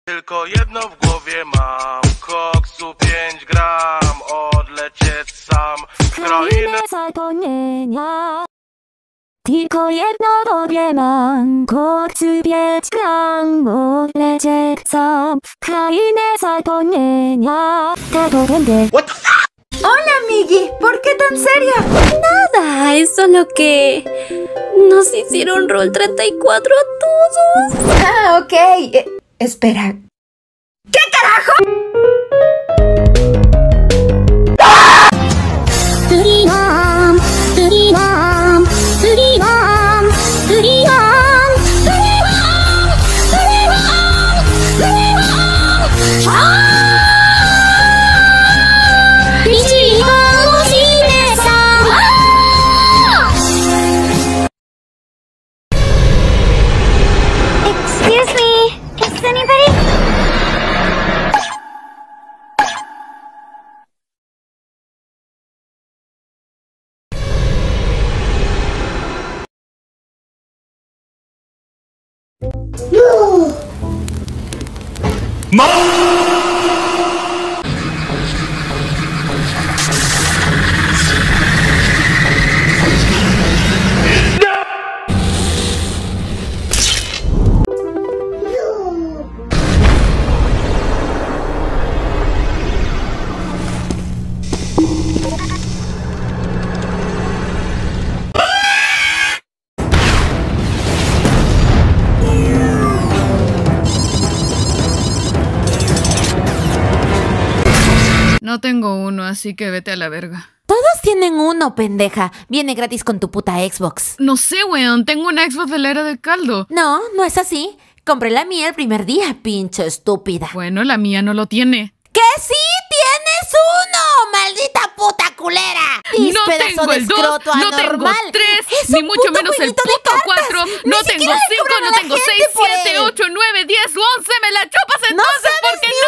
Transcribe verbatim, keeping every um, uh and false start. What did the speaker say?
Tylko jedno w głowie mam, koksu pięć gram, odlecieć sam w krainę zapomnienia. Tylko jedno w głowie mam, koksu pięć gram, odlecieć sam w krainę zapomnienia. Tego będę. What the fuck? Hola, Miggy, ¿por qué tan seria? Nada, es solo que nos hicieron roll treinta y cuatro a todos. Ah, ok. Eh, espera. ¿Qué carajo? Freedom, freedom, freedom, freedom, freedom, freedom, freedom. 아! Excuse me, is anybody? No tengo uno, así que vete a la verga. Todos tienen uno, pendeja. Viene gratis con tu puta Xbox. No sé, weón. Tengo una Xbox de la era del caldo. No, no es así. Compré la mía el primer día, pinche estúpida. Bueno, la mía no lo tiene. ¡Que sí tienes uno! ¡Maldita puta culera! No tengo el dos, no tengo tres, ni mucho menos el puto cuatro. No tengo cinco, no tengo seis, siete, ocho, nueve, diez, once. Me la chupas entonces porque